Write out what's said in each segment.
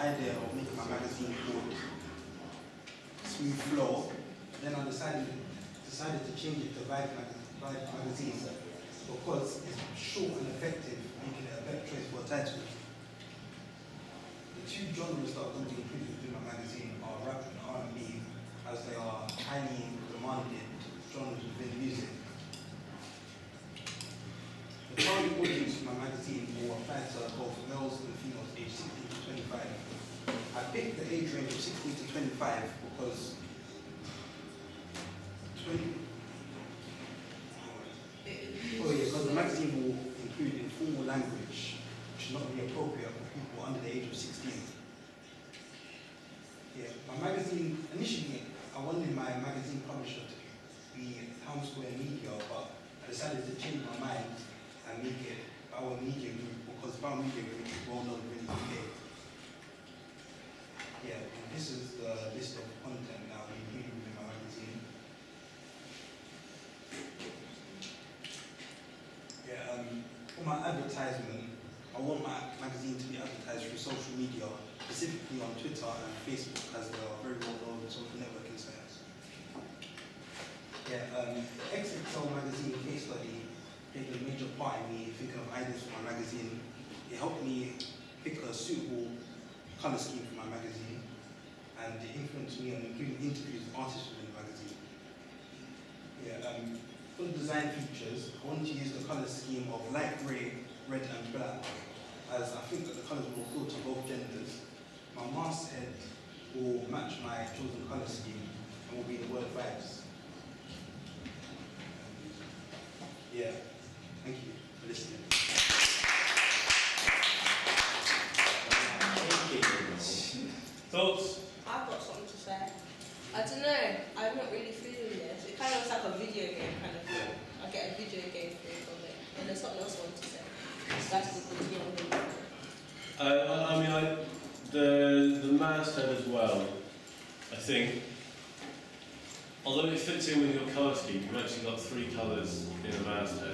idea of making my magazine called Smooth Flow. Then I decided to change it to Vibe Magazine because it's short and effective, making it a better choice for a title. The two genres that are going to be included within my magazine are rap and R&B, as they are highly demanded genres within music. The target audience for my magazine will apply to both males and females aged 16 to 25. I picked the age range of 16 to 25 because because the magazine will include informal language, which should not be appropriate for people under the age of 16. Yeah, my magazine, initially, I wanted my magazine publisher to be Town Square Media, but I decided to change my mind and make it Bauer Media Group, because Bauer Media Group is well known in the UK. Yeah, and this is the list of content that I'll be including within my magazine. Yeah, for my advertisement, I want my magazine to be advertised through social media, specifically on Twitter and Facebook, as they are very well known social networking sites. Yeah, the XXL magazine case study played a major part in me thinking of ideas for my magazine. It helped me pick a suitable colour scheme for my magazine, and it influenced me on including interviews with artists within the magazine. Yeah, for the design features, I wanted to use the colour scheme of light grey, red and black, as I think that the colours will appeal to both genders. My masthead will match my chosen colour scheme and will be the word vibes. Yeah, thank you for listening. Thoughts? I've got something to say. I don't know, I'm not really feeling this. It kind of looks like a video game kind of thing. I get a video game feel from it. And there's something else I want to say. So that's the good thing. The masthead as well, I think, although it fits in with your colour scheme, you've actually got 3 colours in a masthead.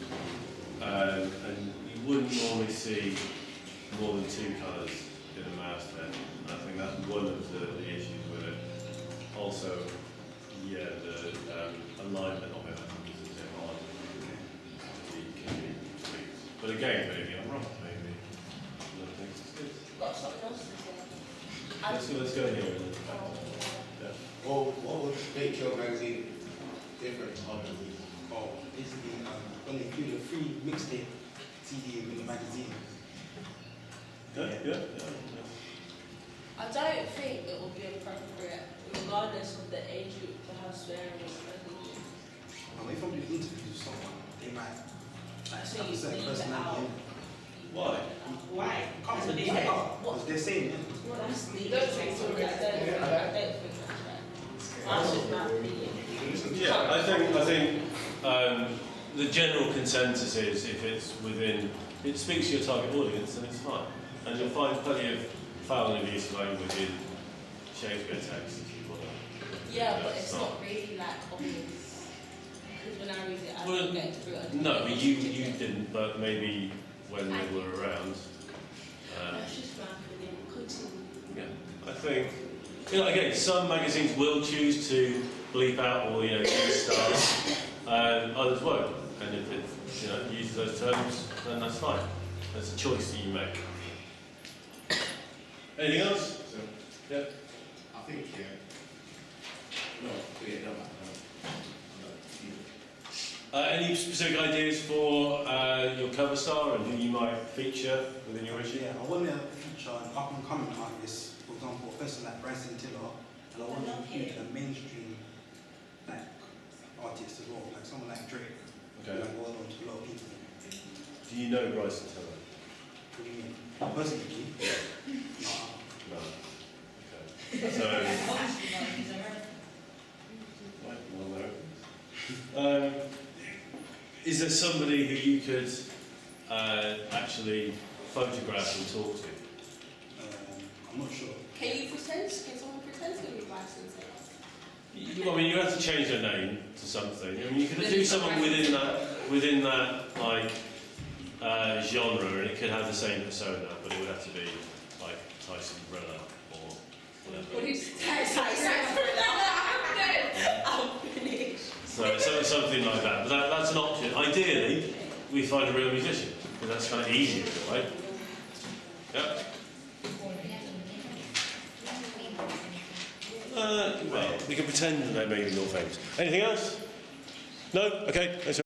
And you wouldn't normally see more than 2 colours in a masthead. And I think that's one of the issues with it. Also, yeah, the alignment of it, I think, is a bit odd. Can be tweaked. But again, maybe I'm wrong. Maybe other things is good. Got something else to say? Let's go here. Yeah. Well, what would make your magazine different to other these? Oh, basically, I'm going to include a free mixtape CD in the magazine. Yeah. I don't think it will be appropriate, regardless of the age group, to have swearing in the magazine. Well, if I'm doing interviews with someone, they might So have you a certain leave it personality. Why? Why? Can't That's be what they out, say. because they're saying it. Well, that's the don't think so. I don't think that's right. That's just my opinion. Yeah, I think the general consensus is if it's within, it speaks to your target audience, then it's fine. And you'll find plenty of foul and abusive language in Shakespeare text if you want to. Yeah, but it's not really like obvious. Because when I read it, I don't get through it. No, but you didn't, but maybe when they were around. That's just my opinion. Continue. Yeah, I think, again, some magazines will choose to bleep out all, key stars, and others won't. And if it, uses those terms, then that's fine. That's a choice that you make. Anything else? So, Yeah. I think, Any specific ideas for your cover star and who you might feature within your issue? Yeah, I want to feature an up-and-coming artist, for example, a person like Bryson Tiller, and I want to include a mainstream artist as well, like someone like Drake, Okay. like well known to a lot of people. Do you know Bryson Tiller? What do you mean? Personally? No. Okay. So. Obviously, no, he's American. Right, well, no. Is there somebody who you could actually photograph and talk to? I'm not sure. Can someone pretend to be Bryson Tiller? You have to change their name to something. You could do someone within that genre, and it could have the same persona, but it would have to be Tyson Thriller or whatever. What is I'm finished. So something like that. But that's an option. Ideally, we find a real musician, because that's kind of easier in a way. Yeah. Well, we can pretend that they're maybe more famous. Anything else? No? Okay.